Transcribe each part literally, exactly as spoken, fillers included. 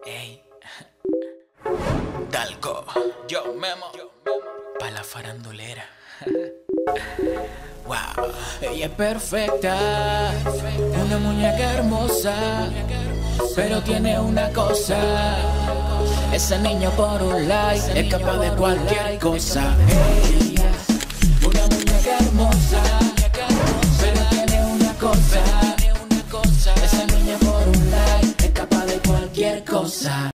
Ey, Dalco, yo Memo, pa' la farandulera. Wow, ella es perfecta, una muñeca hermosa, pero tiene una cosa: ese niño por un like es capaz de cualquier cosa. Ella, una muñeca hermosa, pero tiene una cosa: ese niño por un like es capaz de cualquier cosa.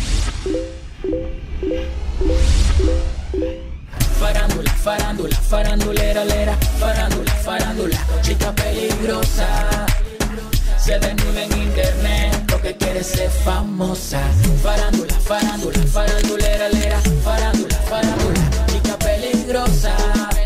Farándula, farándula, farandulera, lera, farándula, farándula, chica peligrosa, se desnuda en internet porque quiere ser famosa. Farándula, farándula, farandulera, lera, farándula, farándula, chica peligrosa,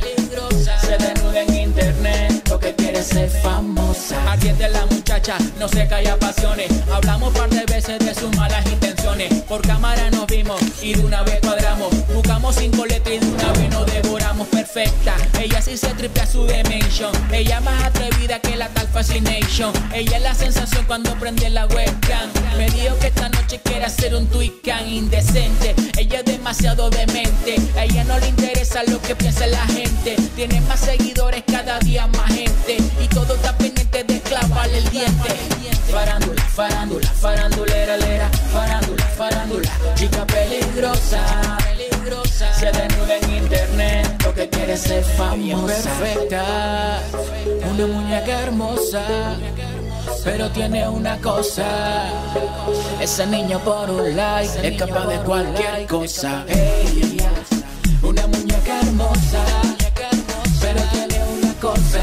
se desnuda en internet porque quiere ser famosa. Atiende la muchacha, no se calla pasiones. Hablamos par de veces de sus malas intenciones. Por cámara nos vimos y de una vez cuadramos. Buscamos cinco letras y de una vez nos devoramos. Perfecta, ella sí se tripea su dimension. Ella más atrevida que la tal Fascination. Ella es la sensación cuando prende la webcam. Me dijo que esta noche quiere hacer un tweetcan indecente. Ella es demasiado demente. A ella no le interesa lo que piensa la gente. Tiene más seguidores, cada día más gente, y todo está pendiente de clavarle el diente. Farándula, farándula, farandulera, lera, farándula, farándula, chica peligrosa, se desnuda en internet porque quiere ser famosa. Perfecta, una muñeca hermosa, pero tiene una cosa: ese niño por un like es capaz de cualquier cosa. Ella, una muñeca hermosa, pero tiene una cosa: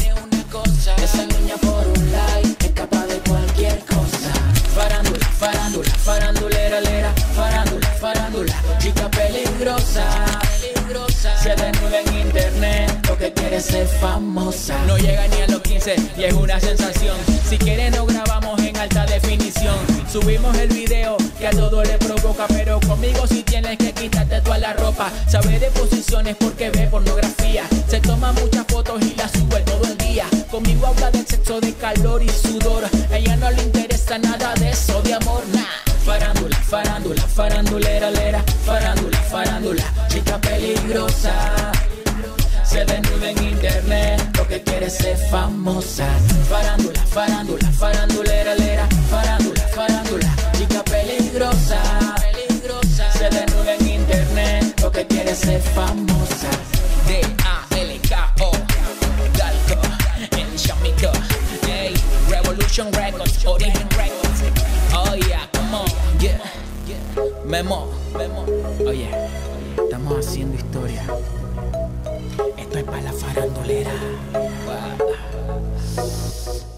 ese niño por un like es capaz de cualquier cosa. Farándula, farándula, farandulera, lera, farándula, farándula, chica peligrosa, se desnuda en internet porque quiere ser famosa. No llega ni a los quince y es una sensación. Si quiere nos grabamos en alta definición. Subimos el video que a todo le provoca, pero conmigo si tienes que quitarte toda la ropa. Sabe de posiciones porque ve pornografía. Se toma muchas fotos y las sube todo el día. Conmigo habla de sexo, de calor y sudor. A ella no le interesa nada de eso, de amor, nah. Farándula, farándula, farandulera, lera, farándula, farándula, chica peligrosa, se desnuda en internet porque quiere ser famosa. Farándula, farándula, farandulera, lera, farándula, farándula, chica peligrosa, se desnuda en internet porque quiere ser famosa. D A L K O, Dalco, el chamito, hey, Revolution Records, Origen Records. Oh yeah, come on, yeah, Memo, Memo. Oye, estamos haciendo historia. Esto es para la farandulera. Wow.